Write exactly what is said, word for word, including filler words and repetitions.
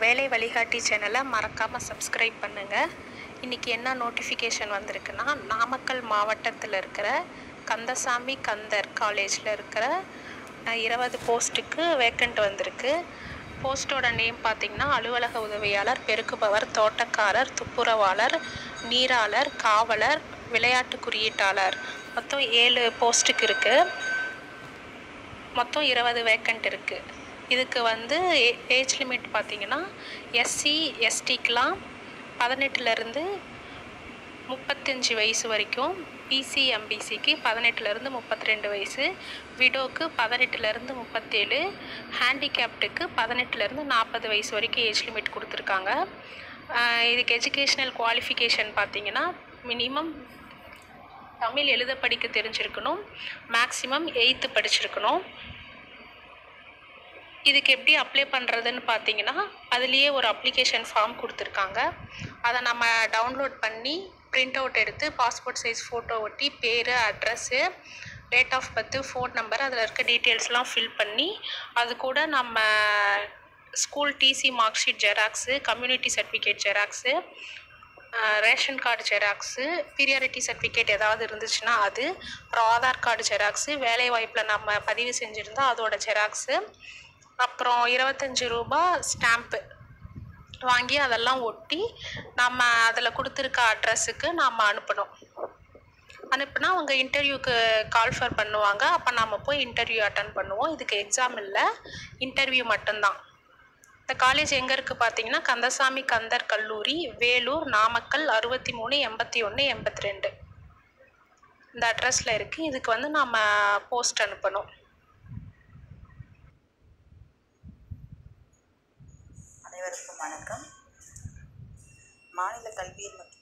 வேலை வழிகாட்டி சேனலை மறக்காமல் சப்ஸ்கிரைப் பண்ணுங்கள். இன்றைக்கி என்ன நோட்டிஃபிகேஷன் வந்திருக்குன்னா, நாமக்கல் மாவட்டத்தில் இருக்கிற கந்தசாமி கந்தர் காலேஜில் இருக்கிற இருபது போஸ்ட்டுக்கு வேக்கண்ட் வந்திருக்கு. போஸ்ட்டோட நேம் பார்த்திங்கன்னா, அலுவலக உதவியாளர், பெருக்குபவர், தோட்டக்காரர், துப்புரவாளர், நீராளர், காவலர், விளையாட்டு குறியீட்டாளர். மொத்தம் ஏழு போஸ்ட்டுக்கு இருக்குது. மொத்தம் இருபது வேக்கண்ட் இருக்குது. இதுக்கு வந்து ஏஜ் லிமிட் பார்த்திங்கன்னா, எஸ்சி எஸ்டிக்கெலாம் பதினெட்டுலேருந்து முப்பத்தஞ்சு வயசு வரைக்கும், பிசி எம்பிசிக்கு பதினெட்டுலேருந்து முப்பத்தி ரெண்டு வயசு, விடோக்கு பதினெட்டுலேருந்து முப்பத்தேழு, ஹேண்டிகேப்டுக்கு பதினெட்டுலேருந்து நாற்பது வயசு வரைக்கும் ஏஜ் லிமிட் கொடுத்துருக்காங்க. இதுக்கு எஜுகேஷ்னல் குவாலிஃபிகேஷன் பார்த்திங்கன்னா, மினிமம் தமிழ் எழுத படிக்க தெரிஞ்சிருக்கணும், மேக்ஸிமம் எயித்து படிச்சிருக்கணும். இதுக்கு எப்படி அப்ளை பண்ணுறதுன்னு பார்த்தீங்கன்னா, அதுலேயே ஒரு அப்ளிகேஷன் ஃபார்ம் கொடுத்துருக்காங்க. அதை நம்ம டவுன்லோட் பண்ணி பிரிண்ட் அவுட் எடுத்து பாஸ்போர்ட் சைஸ் ஃபோட்டோ ஒட்டி பேர், address, date of birth, phone number, அதில் இருக்க டீட்டெயில்ஸ்லாம் ஃபில் பண்ணி, அது கூட நம்ம school TC mark sheet xerox, community certificate xerox, ration card xerox, priority certificate ஏதாவது இருந்துச்சுன்னா அது, அப்புறம் ஆதார் கார்டு ஜெராக்ஸு, வேலைவாய்ப்பில் நம்ம பதிவு செஞ்சுருந்தா அதோட ஜெராக்ஸு, அப்புறம் இருபத்தஞ்சி ரூபா ஸ்டாம்ப்பு வாங்கி அதெல்லாம் ஒட்டி நம்ம அதில் கொடுத்துருக்க அட்ரஸுக்கு நாம் அனுப்பணும். அனுப்புனா அவங்க இன்டர்வியூக்கு கால்ஃபர் பண்ணுவாங்க. அப்போ நம்ம போய் இன்டர்வியூ அட்டன் பண்ணுவோம். இதுக்கு எக்ஸாம் இல்லை, இன்டர்வியூ மட்டும்தான். இந்த காலேஜ் எங்கே இருக்குது பார்த்தீங்கன்னா, கந்தசாமி கந்தர் கல்லூரி, வேலூர், நாமக்கல், அறுபத்தி மூணு எண்பத்தி ஒன்று எண்பத்தி ரெண்டு இந்த அட்ரஸில் இருக்குது. இதுக்கு வந்து நம்ம போஸ்ட் அனுப்பணும். அனைவருக்கும் வணக்கம். மாநில கல்வியியல் மற்றும்